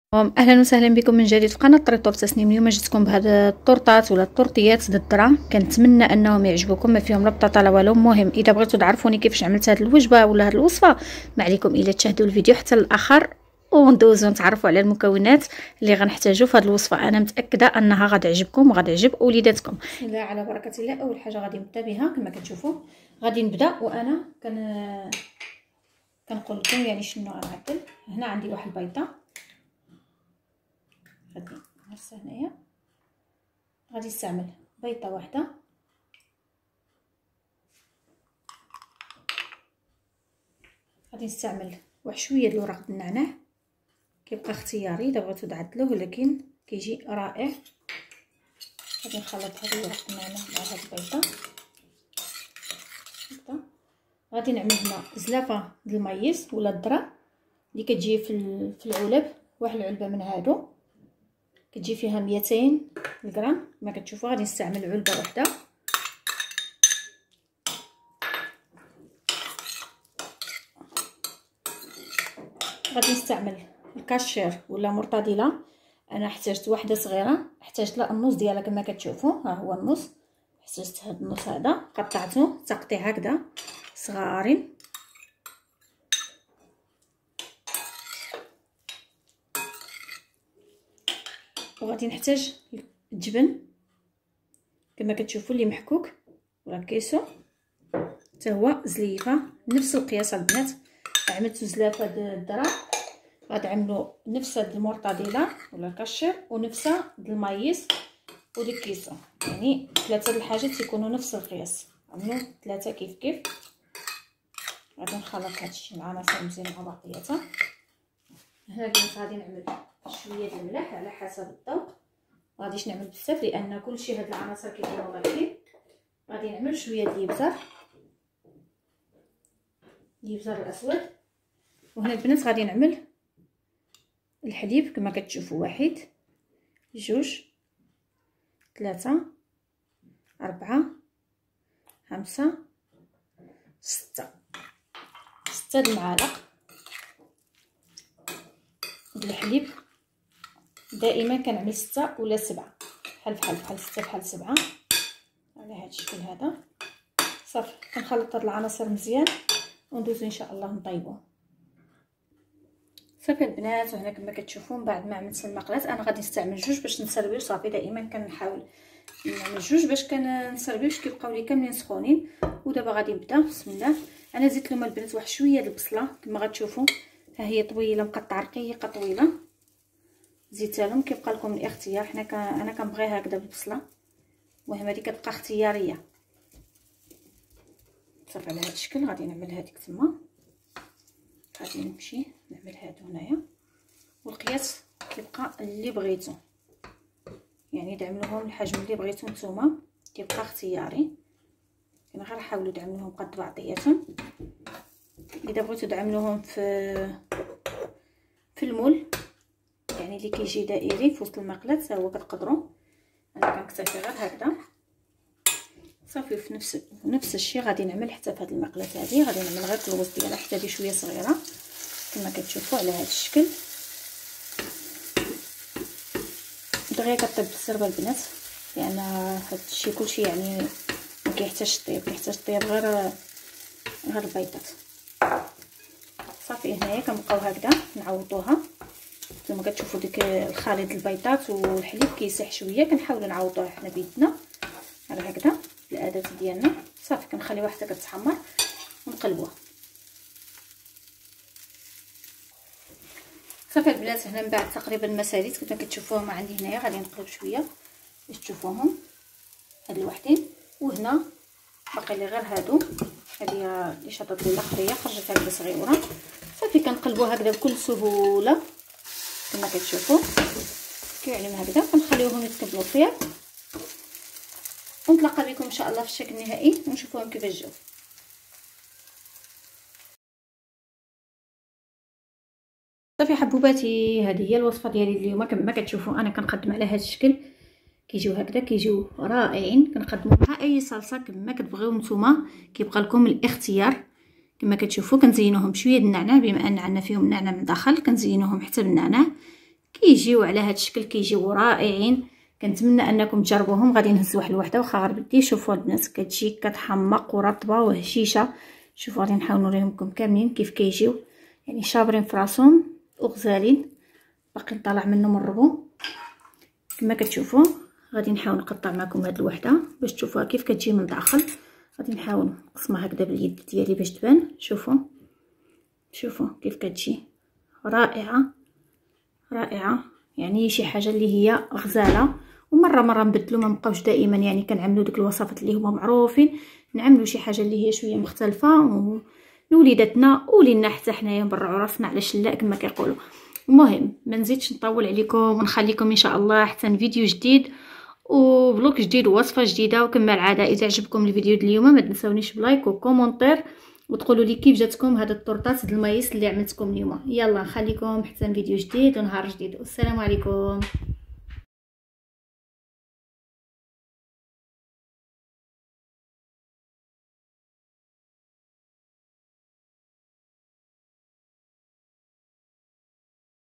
اهلا وسهلا بكم من جديد في قناه طريطور تسنيم. اليوم جيتكم بهاد الطورطات ولا الطورطيات د الذره. كنتمنى انهم يعجبوكم، ما فيهم لا بطاطا لا والو. المهم اذا بغيتوا تعرفوني كيفاش عملت هاد الوجبه ولا هاد الوصفه، ما عليكم الا تشاهدوا الفيديو حتى الاخر وندوزو نتعرفوا على المكونات اللي غنحتاجو في هاد الوصفه. انا متاكده انها غتعجبكم وغتعجب وليداتكم. بسم الله على بركه الله. اول حاجه غادي نبدا بها كما كتشوفوا، غادي نبدا وانا كنقول لكم يعني شنو غنعدل. هنا عندي واحد البيضه، غادي هسه هنايا غادي نستعمل بيضه واحده، غادي نستعمل واحد شويه د الورق د النعناع، كيبقى اختياري اذا بغيتو تعدلوه ولكن كيجي رائع. غادي نخلط هاد الورق د النعناع مع هاد البيضه هكذا. غادي نعمل هنا زلافه د المايس ولا الذره اللي كتجي في العلب، واحد العلبه من هادو كتجي فيها 200 غرام كما كتشوفوا. غادي نستعمل علبه واحده. غادي نستعمل الكاشير ولا مرتدله، انا احتاجت واحده صغيره، احتاجت لا النص ديالها كما كتشوفوا، ها هو النص. احتاجت هذا النص هذا، قطعته تقطيع هكذا صغارين. وغادي نحتاج الجبن كما كتشوفوا اللي محكوك ولا كيسو، حتى هو زليفه نفس القياس البنات. عملت زلافه د الذره، غتعملوا نفس هاد المرتديله ولا الكاشير ونفس د المايس وديك الكيسو، يعني ثلاثه د الحاجات تيكونوا نفس القياس. عملوا ثلاثه كيف كيف. غادي نخلط هادشي العناصر مزيان مع بعضياتها. هنا البنات غادي نعمل شويه د الملح على حسب الذوق، مغاديش نعمل بزاف لان كلشي هاد العناصر كيكونوا غاليين. غادي نعمل شويه د الابزار الاسود. وهنا البنات غادي نعمل الحليب كما كتشوفوا، 1 2 3 4 5 6 المعالق د الحليب. دائما كنعمل 6 ولا 7 بحال 6 بحال 7 على هذا الشكل هذا. صافي كنخلط هاد العناصر مزيان وندوزو ان شاء الله نطيبوه. صافي البنات، وهنا كما كتشوفوا من بعد ما عملت المقلاه انا غادي نستعمل جوج باش نسربيو. صافي دائما كنحاول نعمل جوج باش كنسربيوش كيبقاو لي كاملين سخونين. ودابا غادي نبدا. بسم الله. انا زدت لهم البنات واحد شويه د البصله كما غتشوفوا، ها هي طويله مقطعه رقيقه طويله، زيدتها لهم. كيبقى لكم الاختيار، انا كنبغيها هكذا بالبصله، المهم هذه كتبقى اختياريه. صافي على هذا الشكل غادي نعمل هذيك تما. غادي نمشي نعمل هادو هنايا، والقياس كيبقى اللي بغيتو، يعني تعملوهم الحجم اللي بغيتو نتوما، كيبقى اختياري. انا غير حاولوا تعملوهم قد بعضياتهم. اذا بغيتو تعملوهم في المول يعني اللي كيجي دائري في وسط المقله حتى هو كتقدروا. انا كنكتفي غير هكذا. صافي في نفس الشيء غادي نعمل حتى في هذه المقله هذه. غادي نعمل غير في الوسط ديالها حتى هذه شويه صغيره كما كتشوفوا على هذا الشكل. دغيا كطيب بالسربه البنات، لان هذا الشيء كلشي يعني ما كيحتاجش طيب، كيحتاج طيب غير البيضات. صافي هنايا كنبقاو هكذا نعوضوها كما كتشوفوا. ديك الخليط البيضات والحليب كيسيح شويه، كنحاولوا نعوضوه حنا بيدنا على هكذا الاداه ديالنا. صافي كنخليوها حتى كتحمر ونقلبوها. صافي البنات، هنا من بعد تقريبا ما ساليت كما كتشوفوهم عندي هنايا. غادي نقلب شويه باش تشوفوهم هاد الوحدين، وهنا باقي لي غير هادو. هذه اللي شطات لي الاخريه خرجت هكذا صغيره. صافي كنقلبوها هكذا بكل سهوله كما كتشوفوا كيعلم هكذا. كنخليوهم يتكبلوا طياب ونتلاقى بكم ان شاء الله في الشكل النهائي ونشوفوهم كيفاش جاو. صافي حبوباتي، هذه هي الوصفه ديالي اليوم. كما كتشوفوا انا كنقدم على هذا الشكل، كيجيو هكذا كيجيو رائعين. كنقدموا مع اي صلصه كما كتبغيو نتوما، كيبقى لكم الاختيار. كما كتشوفوا كنزينوهم بشويه د النعناع، بما ان عندنا فيهم النعناع من الداخل كنزينوهم حتى بالنعناع. كيجيو على هذا الشكل، كيجيو رائعين. كنتمنى انكم تجربوهم. غادي نهز واحد الوحده واخا غير بدي. شوفوا البنات كتجي كتحمق ورطبه وهشيشه. شوفوا غادي نحاول نوريهمكم كاملين كيف كيجيو، يعني شابرين في راسهم وغزالين، باقي طالع منهم الربو كما كتشوفوا. غادي نحاول نقطع معكم هاد الوحده باش تشوفوها كيف كتجي من داخل. غادي نحاول نقسمها هكذا باليد ديالي باش تبان. شوفوا كيف كتجي رائعه رائعه، يعني شي حاجه اللي هي غزاله. ومره نبدلوا، ما نبقاوش دائما يعني كنعملوا ديك الوصفات اللي هما معروفين. نعملوا شي حاجه اللي هي شويه مختلفه لوليداتنا ولينا حتى حنايا نبرعوا راسنا على شلاء كما كيقولوا. المهم ما نزيدش نطول عليكم ونخليكم ان شاء الله حتى فيديو جديد وبلوك جديد ووصفه جديده. وكما العاده اذا عجبكم الفيديو ديال اليوم ما تنسونيش بلايك وكومونتير وتقولوا لي كيف جاتكم هاد الطورطات د المايس اللي عملتكم اليوم. يلا نخليكم حتى فيديو جديد ونهار جديد، والسلام عليكم.